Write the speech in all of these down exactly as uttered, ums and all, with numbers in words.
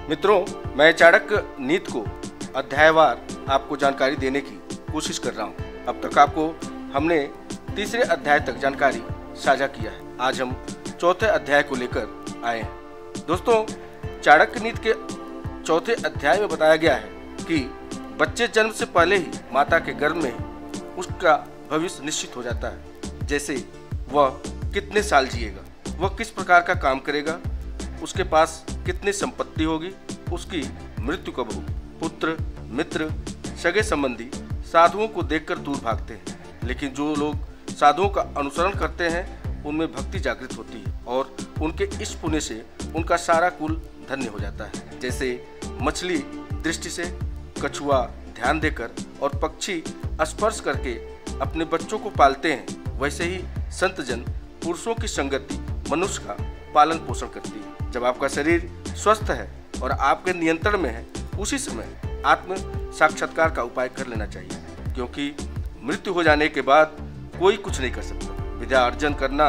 मित्रों, मैं चाणक्य नीति को अध्यायवार आपको जानकारी देने की कोशिश कर रहा हूँ। अब तक आपको हमने तीसरे अध्याय तक जानकारी साझा किया है। आज हम चौथे अध्याय को लेकर आए हैं। दोस्तों, चाणक्य नीति के चौथे अध्याय में बताया गया है कि बच्चे जन्म से पहले ही माता के गर्भ में ही उसका भविष्य निश्चित हो जाता है। जैसे वह कितने साल जिएगा, वह किस प्रकार का काम करेगा, उसके पास कितनी संपत्ति होगी, उसकी मृत्यु कब होगी। पुत्र, मित्र, सगे संबंधी साधुओं को देखकर दूर भागते हैं, लेकिन जो लोग साधुओं का अनुसरण करते हैं उनमें भक्ति जागृत होती है और उनके इस पुण्य से उनका सारा कुल धन्य हो जाता है। जैसे मछली दृष्टि से, कछुआ ध्यान देकर और पक्षी स्पर्श करके अपने बच्चों को पालते हैं, वैसे ही संत जन पुरुषों की संगति मनुष्य का पालन पोषण करती है। जब आपका शरीर स्वस्थ है और आपके नियंत्रण में है, उसी समय आत्म साक्षात्कार का उपाय कर लेना चाहिए, क्योंकि मृत्यु हो जाने के बाद कोई कुछ नहीं कर सकता। विद्या अर्जन करना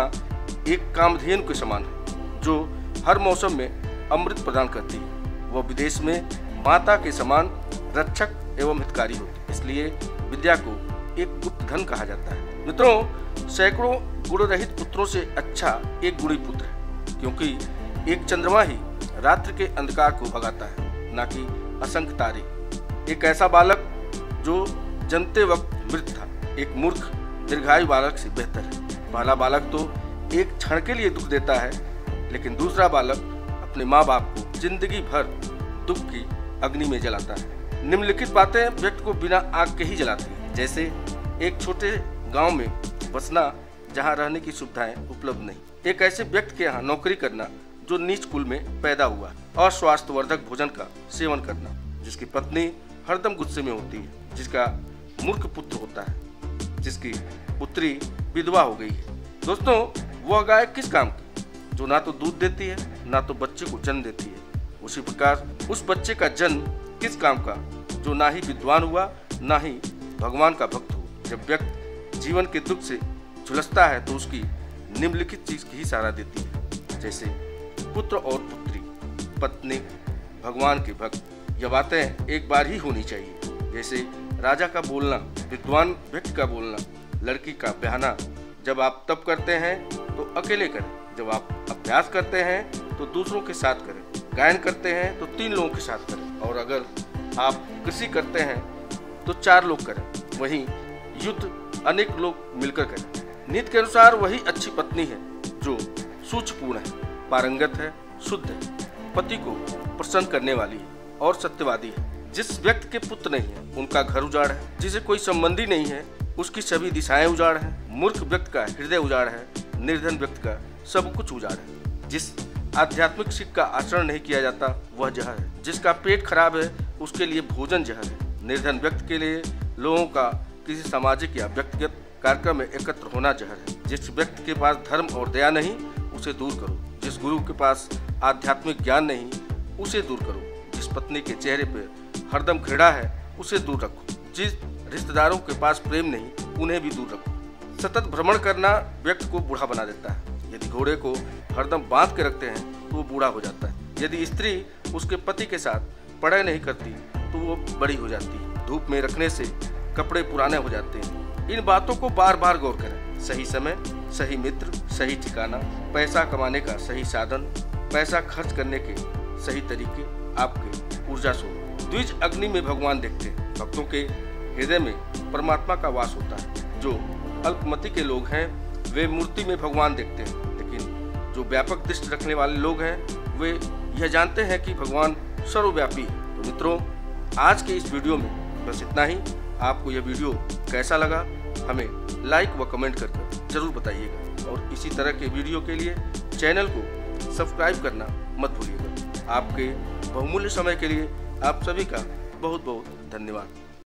एक कामधेनु के समान है जो हर मौसम में अमृत प्रदान करती है। वह विदेश में माता के समान रक्षक एवं हितकारी होती है, इसलिए विद्या को एक गुप्त धन कहा जाता है। मित्रों, सैकड़ों गुण रहित पुत्रों से अच्छा एक गुणी पुत्र है, क्योंकि एक चंद्रमा ही रात्रि के अंधकार को भगाता है, ना कि असंख्य तारे। एक ऐसा बालक जो जन्मते वक्त मृत था, एक मूर्ख दीर्घायु बालक से बेहतर है। पहला बालक तो एक क्षण के लिए दुख देता है, लेकिन दूसरा बालक अपने माँ बाप को जिंदगी भर दुख की अग्नि में जलाता है। निम्नलिखित बातें व्यक्ति को बिना आग के ही जलाती है। जैसे एक छोटे गांव में बसना जहां रहने की सुविधाएं उपलब्ध नहीं, एक ऐसे व्यक्ति के यहाँ नौकरी करना जो नीच कुल में पैदा हुआ, और स्वास्थ्यवर्धक भोजन का सेवन करना, जिसकी पत्नी हरदम गुस्से में होती है, जिसका मूर्ख पुत्र होता है, जिसकी पुत्री विधवा हो गई है। दोस्तों, वह गाय किस काम की जो ना तो दूध देती है ना तो बच्चे को जन्म देती है। उसी प्रकार उस बच्चे का जन्म किस काम का जो ना ही विद्वान हुआ ना ही भगवान का भक्त हो। जब व्यक्ति जीवन के दुख से झुलसता है तो उसकी निम्नलिखित चीज की ही सहारा देती है, जैसे पुत्र और पुत्री, पत्नी, भगवान के भक्त। यह बातें एक बार ही होनी चाहिए, जैसे राजा का बोलना, विद्वान व्यक्ति का बोलना, लड़की का बहना। जब आप तप करते हैं तो अकेले करें, जब आप अभ्यास करते हैं तो दूसरों के साथ करें, गायन करते हैं तो तीन लोगों के साथ करें, और अगर आप कृषि करते हैं तो चार लोग करें, वहीं युद्ध अनेक लोग मिलकर करें। नीति के अनुसार वही अच्छी पत्नी है जो सूझपूर्ण है, पारंगत है, शुद्ध है, पति को प्रसन्न करने वाली है और सत्यवादी है। जिस व्यक्ति के पुत्र नहीं है उनका घर उजाड़ है, जिसे कोई संबंधी नहीं है उसकी सभी दिशाएं उजाड़ है। मूर्ख व्यक्ति का हृदय उजाड़ है, निर्धन व्यक्ति का सब कुछ उजाड़ है। जिस आध्यात्मिक शिक्षा का आचरण नहीं किया जाता वह जहर है। जिसका पेट खराब है उसके लिए भोजन जहर है। निर्धन व्यक्ति के लिए लोगों का किसी सामाजिक या व्यक्तिगत कार्यक्रम में एकत्र होना जहर है। जिस व्यक्ति के पास धर्म और दया नहीं उसे दूर करो। जिस गुरु के पास आध्यात्मिक ज्ञान नहीं उसे दूर करो। जिस पत्नी के चेहरे पर हरदम घृणा है उसे दूर रखो। जिस रिश्तेदारों के पास प्रेम नहीं उन्हें भी दूर रखो। सतत भ्रमण करना व्यक्ति को बूढ़ा बना देता है। यदि घोड़े को हरदम बांध के रखते हैं तो वो बूढ़ा हो जाता है। यदि स्त्री उसके पति के साथ पढ़ाई नहीं करती तो वो बड़ी हो जाती है। धूप में रखने से कपड़े पुराने हो जाते हैं। इन बातों को बार बार गौर करें। सही समय, सही मित्र, सही ठिकाना, पैसा कमाने का सही साधन, पैसा खर्च करने के सही तरीके आपके ऊर्जा स्रोत। द्विज अग्नि में भगवान देखते हैं। भक्तों के हृदय में परमात्मा का वास होता है। जो अल्पमति के लोग हैं वे मूर्ति में भगवान देखते हैं, लेकिन जो व्यापक दृष्टि रखने वाले लोग हैं वे यह जानते हैं कि भगवान सर्वव्यापी है। तो मित्रों, आज के इस वीडियो में बस इतना ही। आपको यह वीडियो कैसा लगा हमें लाइक व कमेंट करके जरूर बताइएगा, और इसी तरह के वीडियो के लिए चैनल को सब्सक्राइब करना मत भूलिएगा। आपके बहुमूल्य समय के लिए आप सभी का बहुत बहुत धन्यवाद।